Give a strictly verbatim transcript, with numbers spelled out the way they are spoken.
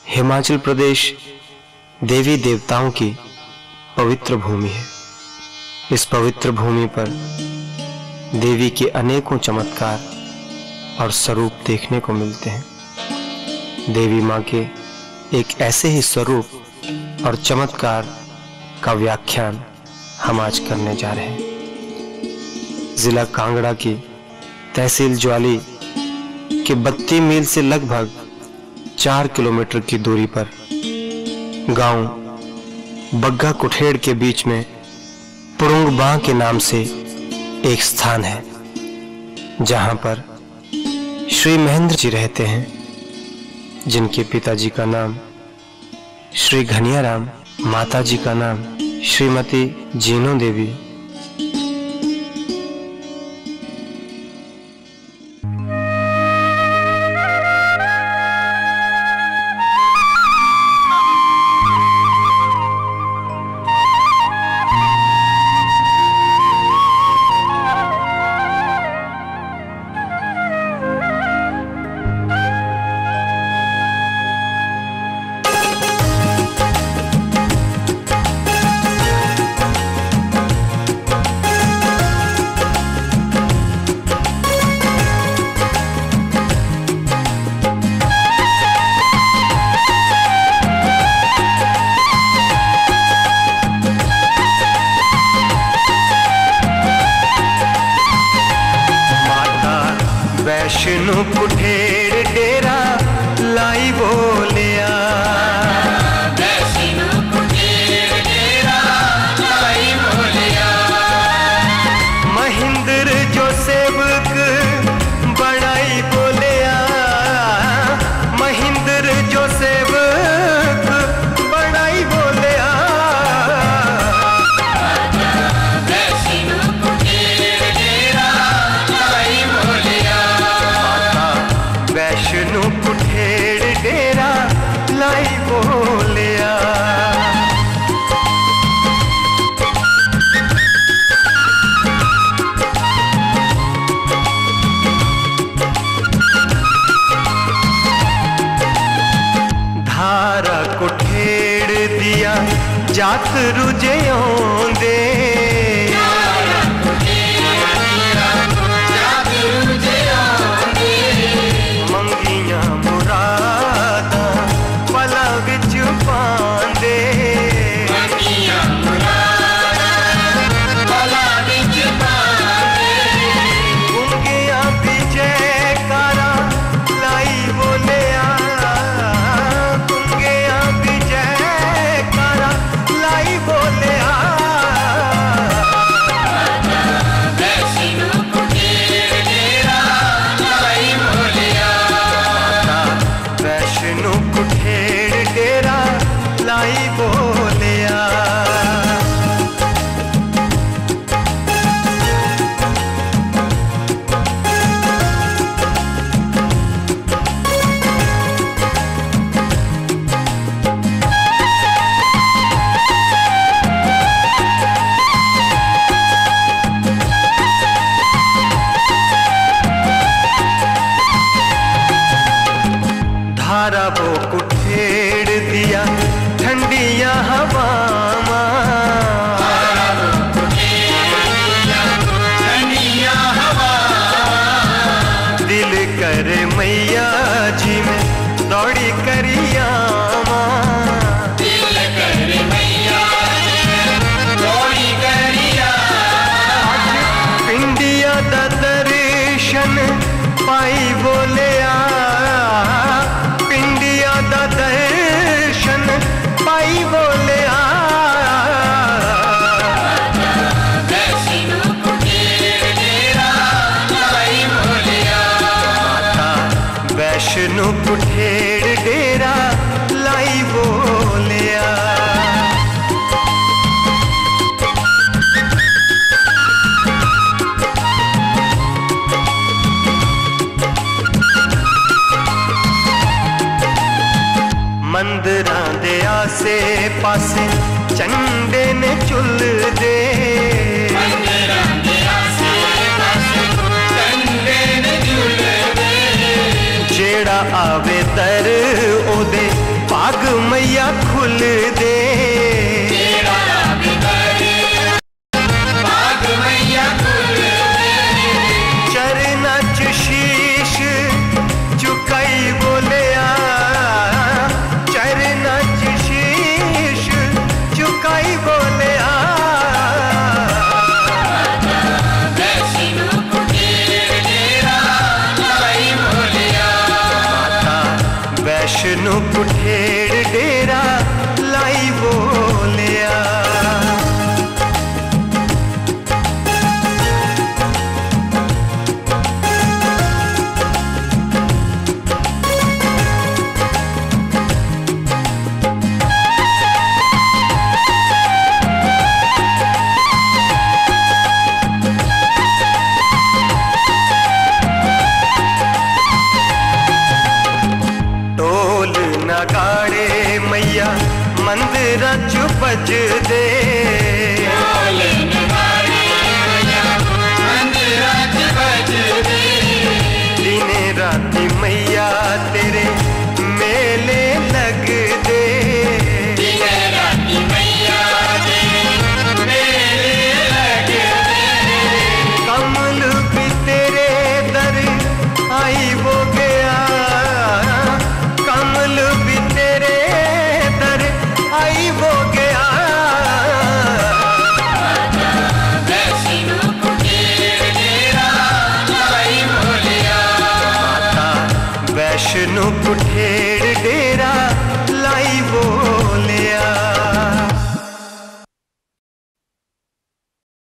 हिमाचल प्रदेश देवी देवताओं की पवित्र भूमि है। इस पवित्र भूमि पर देवी के अनेकों चमत्कार और स्वरूप देखने को मिलते हैं। देवी माँ के एक ऐसे ही स्वरूप और चमत्कार का व्याख्यान हम आज करने जा रहे हैं। जिला कांगड़ा की तहसील ज्वाली के बत्ती मील से लगभग चार किलोमीटर की दूरी पर गांव बग्गा कुठेड़ के बीच में पुरुंग बां के नाम से एक स्थान है, जहां पर श्री महेंद्र जी रहते हैं, जिनके पिताजी का नाम श्री घनियाराम, माताजी का नाम श्रीमती जीनो देवी। वैष्णो कुठेड़ डेरा लाई बोलिया, वैष्णो कुठेड़ डेरा लाई बोलिया। महेंद्र जो सेवक बड़ाई बोलिया, महेंद्र जो सेवक बड़ाई बोलिया। वैष्णो कुठेड़ डेरा लाई बोलिया, वैष्णो कुठेड़ डेरा लाई बोलिया। धारा कुठेड़ दिया जात रुझेओं दे, धारा वो कुठेड़ दिया ठंडिया हवा, दिल करे मैया जी में दौड़ी करिया, दिल करे मैया दौड़ी करिया। पिंडिया दा दर्शन पाई बोलिया, पिंडिया दा दर्शन पाई बोलिया। वैष्णो कुठेड़ डेरा लाई बोलिया, वैष्णो कुठेड़ डेरा लाई बोलिया। मंदिरां दे आसे पासे झंडे ने झुल दे, मंदिरां दे आसे पासे झंडे ने झुल दे। जेड़ा आवे दर ओदे भाग मैया खुल दे, तेरा बिगड़े भाग मैया खुल दे। चरना च शीश झुकाई बोलिया, चरना च शीश झुकाई बोलिया। वैष्णो कुटीर डेरा लाई बोलिया, वैष्णो कुठेड़ डेरा लाई बोलिया। ढोल नगाड़े मैया मंदिर च बज दे, ढोल नगाड़े मैया मंदिर च बज दे। दिने राती मैया तेरे मेले लग दे, दिन राती मैया तेरे मेले लग दे। कमल भी तेरे दर आई वो गया, कमल भी तेरे दर आई वो गया। वैष्णो कुटीर डेरा लाई बोलिया, वैष्णो कुटीर